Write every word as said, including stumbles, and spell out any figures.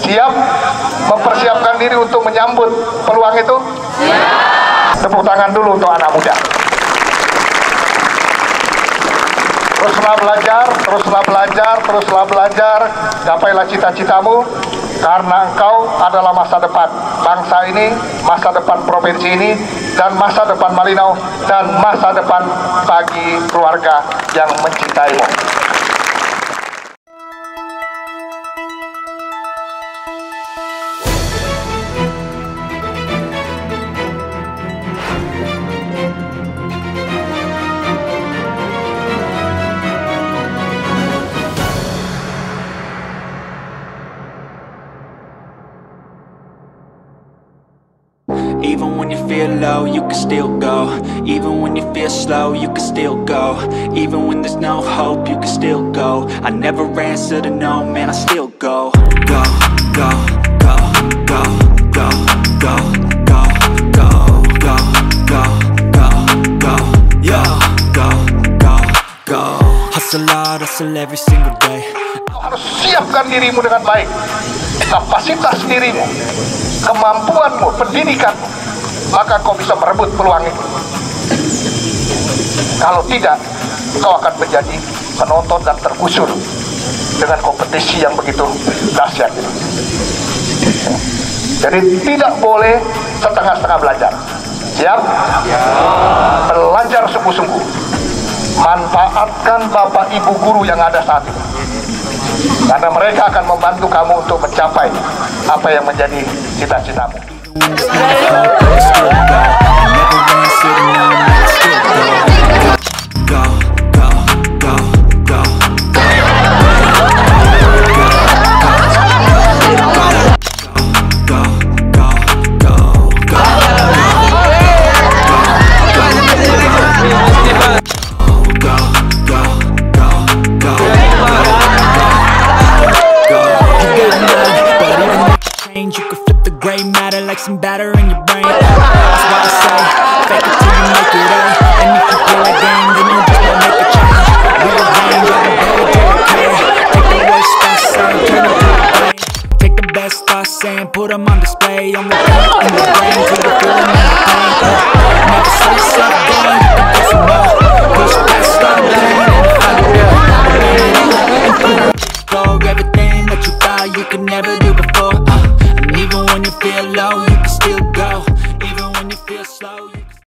Siap mempersiapkan diri untuk menyambut peluang itu? Siap. Tepuk tangan dulu untuk anak muda. Teruslah belajar, teruslah belajar, teruslah belajar. Gapailah cita-citamu, karena engkau adalah masa depan bangsa ini, masa depan provinsi ini, dan masa depan Malinau, dan masa depan bagi keluarga yang mencintaimu. Even when you feel low, you can still go. Even when you feel slow, you can still go. Even when there's no hope, you can still go. I never answer to no, man, I still go. Go, go, go, go, go, go, go, go, go, go, go, go, yo, go, go, go. Hustle hard, hustle every single day. Kau harus siapkan dirimu dengan baik. Kapasitas dirimu, kemampuanmu, pendidikanmu, maka kau bisa merebut peluang itu. Kalau tidak, kau akan menjadi penonton dan tergusur dengan kompetisi yang begitu dahsyat. Jadi tidak boleh setengah-setengah belajar. Siap? Belajar sungguh-sungguh. Manfaatkan Bapak Ibu guru yang ada saat ini, karena mereka akan membantu kamu untuk mencapai apa yang menjadi cita-citamu.